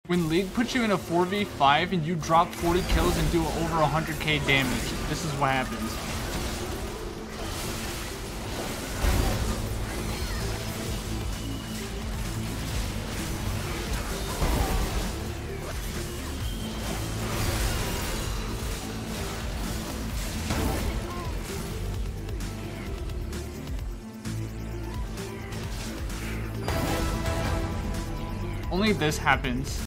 When League puts you in a 4v5 and you drop 40 kills and do over 100k damage, this is what happens. Only this happens.